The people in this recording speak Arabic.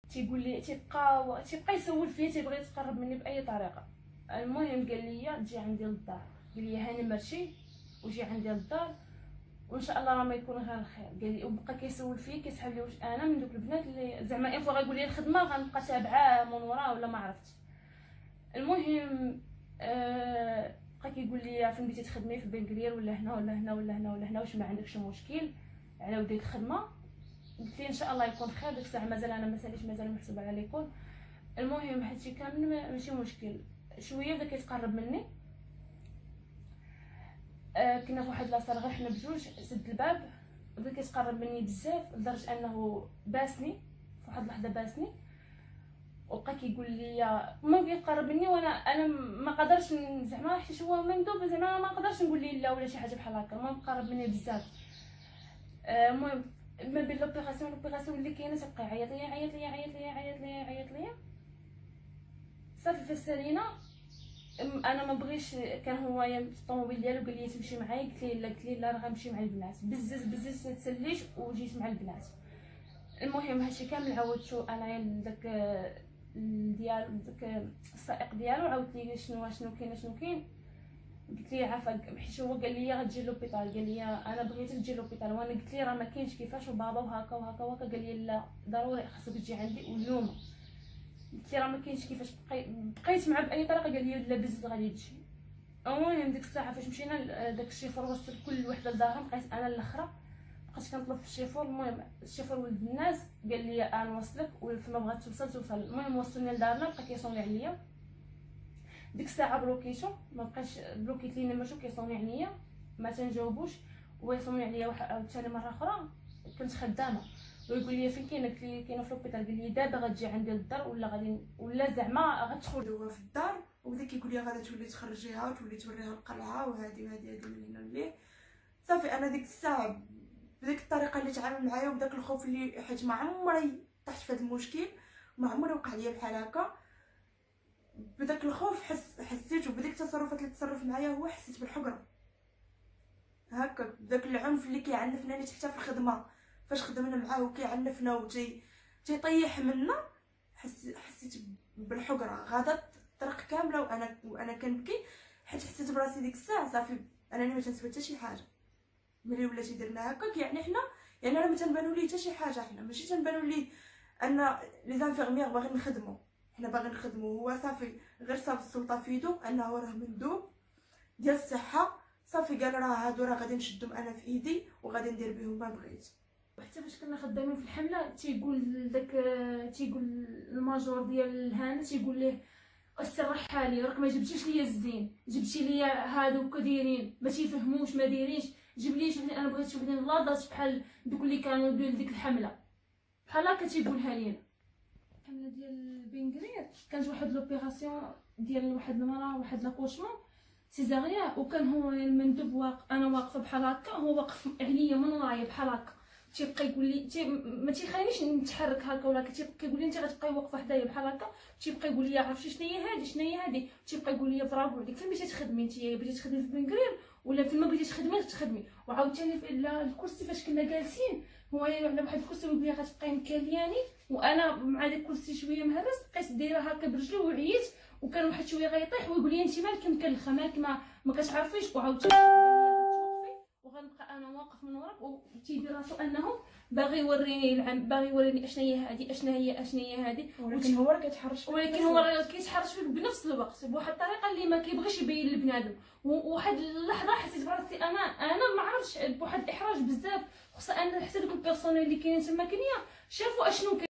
تيقول لي تيبقى يسول فيا، تيبغي يتقرب مني باي طريقه. المهم قال لي تجي عندي للدار، قال لي هاني مرشي وجي عندي للدار وان شاء الله راه ما يكون غير الخير. قال لي وبقى كيسول فيا كيسحب لي واش انا من دوك البنات اللي زعما اين فوا غيقول لي الخدمه غنبقى تابعاه من وراه ولا ما عرفتش. المهم بقى كيقول لي فين بديتي تخدمي في بنكرير ولا هنا ولا هنا ولا هنا ولا هنا، واش ما عندكش مشكل على وديك الخدمه؟ قلت لي ان شاء الله يكون خير. ديك الساعه مازال انا ما ساليش، مازال محسوبه على ليكول. المهم هادشي كامل ماشي مشكل. شويه بدا كيتقرب مني، كنا في واحد لاصال غير حنا بجوج، سد الباب بدا كيتقرب مني بزاف لدرجه انه باسني في واحد اللحظه باسني، وبقى كيقول لي ما كيقرب مني وانا ما قدرش زعما حيت هو مندوب، زعما ما نقدرش نقول ليه لا ولا شي حاجه بحال هكا. ما قرب مني بزاف. المهم ما بين لوبيراسيون اللي كاينه تبقى يعيط ليا يعيط ليا يعيط ليا يعيط ليا يعيط ليا. صافي فسالينا، انا ما بغيش. كان هو في الطوموبيل ديالو قال لي تمشي معايا، قلت ليه لا راه غنمشي مع البنات. بزز تسليت وجيت مع البنات. المهم هادشي كامل عاودتو انايا لداك ديال داك السائق ديالو، عاودت ليه شنو كاين. قلت ليه عافاك حيت هو قال لي غتجي لوبيطال، قال لي انا بغيتك تجي لوبيطال، وانا قلت ليه راه ما كاينش كيفاش وبابا وهكا وهكا وهكا. قال لي لا ضروري خاصك تجي عندي واليوم. قلت ليه راه ما كاينش كيفاش. بقيت معاه باي طريقه، قال لي لا بزز غادي تجي. المهم ديك الساعه فاش مشينا داك الشيفور وصل كل وحده لدارها، بقيت انا الاخرى بقيت كنطلب في الشيفور. المهم الشيفور ولد الناس قال لي انا نوصلك وفيما بغات توصل. المهم وصلني لدارنا، بقى كيصوني عليا. ديك الساعه بلوكيتو، ما بقاش بلوكيت لينا ماشي كيصوني عليا، ما تنجاوبوش ويصوني عليا. عاوتاني مره اخرى كنت خدامه ويقول لي فين كاينه؟ قلت ليه كاينه في لوبيطال. قال لي دابا غتجي عندي للدار ولا غادي ولا زعما غتدخل. هو في الدار وبدا كيقول لي غادا تولي تخرجيها وتولي توريها القلعه وهادي من هنا ليه. صافي انا ديك الساعه بديك الطريقه اللي تعامل معايا وبداك الخوف اللي حيت ما عمري طحت في هذا المشكل، ما عمري وقع ليا بحال هكا. بداك الخوف حسيت، وبديك التصرفات اللي تصرف معايا هو حسيت بالحقره هكا. داك العنف اللي كيعنفنا حتى في الخدمه، فاش خدمنا معاه وكيعنفنا تيطيح منا، حسيت بالحقره. غادت الطريق كامله وانا كنبكي، حيت حسيت براسي ديك الساعه صافي انني ما تنسبت حتى شي حاجه. ملي ولاتي درنا هكاك يعني حنا راه ما تنبانو ليه حتى شي حاجه. حنا ماشي تنبانو ليه ان لي زانفيرميير باغيين نخدمو، حنا باغيين نخدمو. هو صافي غير صاب السلطه في يدو انه راه مندوب ديال الصحه، صافي قال راه هادو راه غادي نشدهم انا في ايدي وغادي ندير بهم ما بغيت. وحتى فاش كنا خدامين في الحمله تيقول الماجور ديال الهانه تيقول ليه السرح لي راك ما جبتيش ليا الزين، جبتي ليا هادو كدايرين ما تيفهموش ما دايرينش. جيب لي انا بغيت شوف لي لاضات بحال دوك اللي كانوا ديال ديك الحمله بحال هكا تيقولها لينا. الحمله ديال بنكرير كانت واحد لوبيراسيون ديال واحد المراه واحد لاكوشمون سيزاريا، وكان هو المندوب انا واقفه بحال هكا، هو واقف عليا من ورايا بحال هكا. تيبقى يقول لي ما تيخلينيش نتحرك هكا ولا كيقول لي انت غتبقاي واقفه حدايا بحال هكا. تيبقى يقول لي عرفتي شنو هي هادي تيبقى يقول لي برافو عليك. فين بغيتي تخدمي انت؟ بغيتي تخدمي في بنكرير ولا فين ما بغيتي تخدمي؟ وعاوتاني في الكرسي فاش كنا جالسين هو على واحد الكرسي ويقول لي غتبقاي مكالياني، وانا مع داك الكرسي شويه مهرس بقيت دايره هكا برجلي وعييت، وكان واحد شويه غيطيح ويقول لي انت مالك مكلخه مالك ما كتعرفيش. وعاوتاني وغنبقى انا واقف من وراك وتيدير راسو انه باغي يوريني اشنا هي هذه. ولكن هو راه كيتحرش فيك بنفس الوقت بواحد الطريقه اللي ما كيبغيش يبين لبنادم. وواحد اللحظه حسيت براسي انا ما عرفتش بواحد الاحراج بزاف، خصوصا ان حتى دوك البيرسونيل اللي كاينين تما كنيا شافوا اشنو